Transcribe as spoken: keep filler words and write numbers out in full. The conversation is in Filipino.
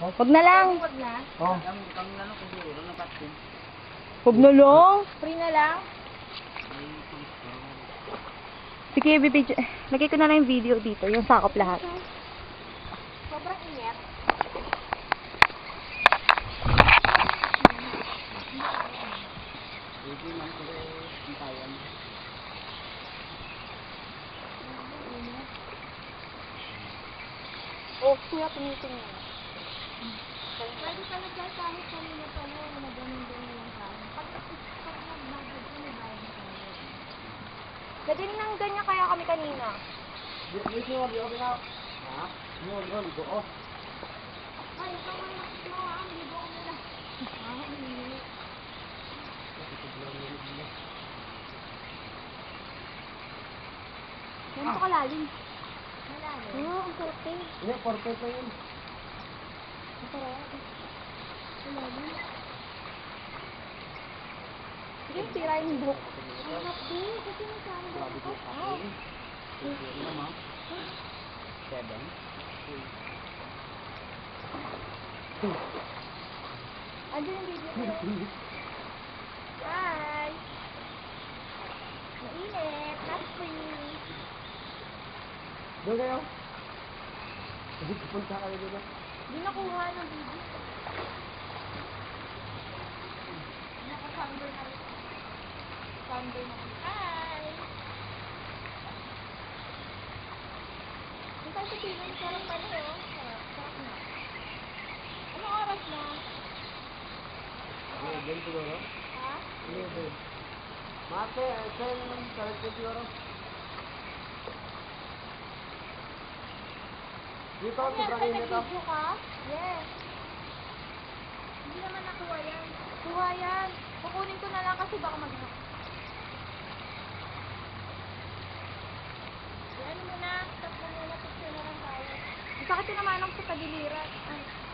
Huwag na lang. Huwag na. Oh. Huwag na lang. Free na lang. Sige, bibidyo. Lagay ko na lang yung video dito. Yung sakop lahat. Sobrang init. Oh, kuya, pinitin mo. Pwede pala dyan kahit kanina pala na ganun-ganun lang tayo. Pag pag nagbabad ko, may bayad na tayo. Pwede nang ganyan kaya kami kanina. Dito mo, dito ka. Ha? Mo, mo, dito ko. Ay, ito nga nakit mo ah. Libo ko nila. Ah, hindi. Yan pa kalalim. Malalim. Oo, ang sarap eh. Hindi, perfect na yun. Ang sarap. Kalalim. Sige, tira yung buhok. Ang happy. Kasi nasama na ako. Oh. Seven. Andun yung video ko. Hi! Mainit. Not free. Doon kayo. Punta kayo doon. Hindi nakuha ng video. Naka-sunburn na rin. Sunburn na rin. Hi! Hindi tayo sa tingin. Sarap pa rin oh. Sarap. Sarap na. Anong oras na? Doon siguro. Ha? Eleven. Mate, ten, thirty siguro. Dito, Ano yan? sobrang Ay, init ah. nag-video ka? Yes. Hindi naman nakuha yan. Kuha yan. Kukunin ko na lang kasi baka mag-hack. Yan mo na. Stop mo muna. Picture na lang tayo. Ang sakit yung naman ako sa tagiliran. Ay.